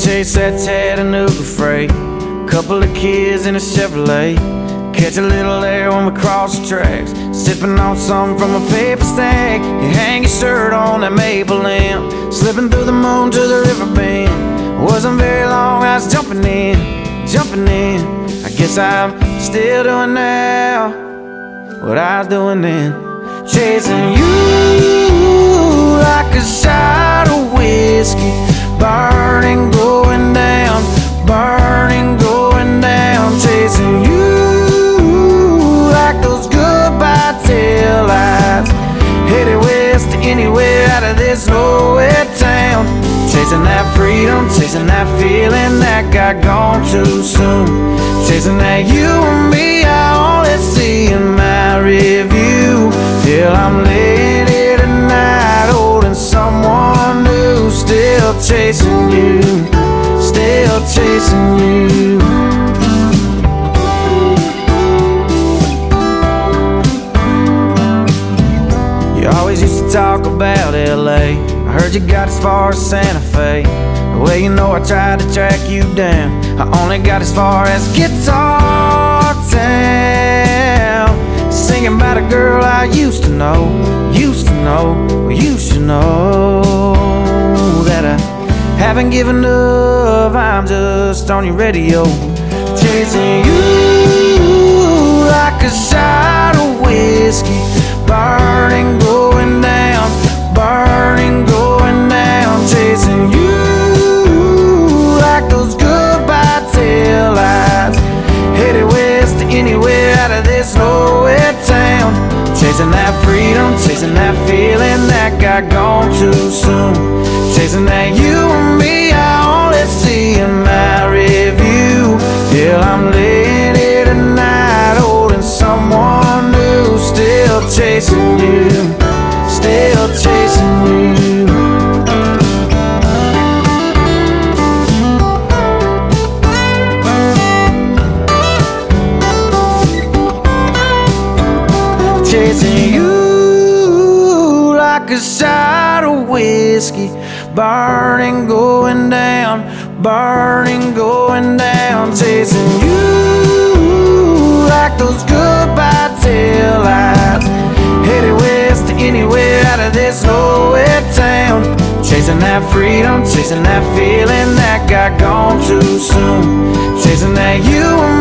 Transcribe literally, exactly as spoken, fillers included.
chase that Chattanooga freight, couple of kids in a Chevrolet, catch a little air when we cross the tracks, sipping on something from a paper stack. You hang your shirt on that maple lamp, slipping through the moon to the river bend. Wasn't very long, I was jumping in, jumping in. I guess I'm still doing now what I was doing then, chasing you like a shot of whiskey, burning, going down, burning, going down, chasing you like those goodbye tail lights, headed west to anywhere out of this nowhere town, chasing that freedom, chasing that feeling that got gone too soon, chasing that you and me I only see in my review, till I'm laying here tonight holding someone new, still chasing you, still chasing you. You always used to talk about L A, I heard you got as far as Santa Fe. Well, you know I tried to track you down, I only got as far as Guitar Town, singing about a girl I used to know, used to know, well, you should know that I haven't given up, I'm just on your radio, chasing you like a shot of whiskey, burning, going down, burning, going down, chasing you like those goodbye tail lights, headed west to anywhere out of this nowhere town, chasing that freedom, chasing that feeling that got gone too soon, chasing that you and me I only see in my review, till I'm laying here tonight holding someone new, still chasing you, still chasing you. Chasing you like a shot of whiskey, burning, going down, burning, going down, chasing you like those goodbye tail lights, headed west to anywhere out of this nowhere town, chasing that freedom, chasing that feeling that got gone too soon, chasing that you and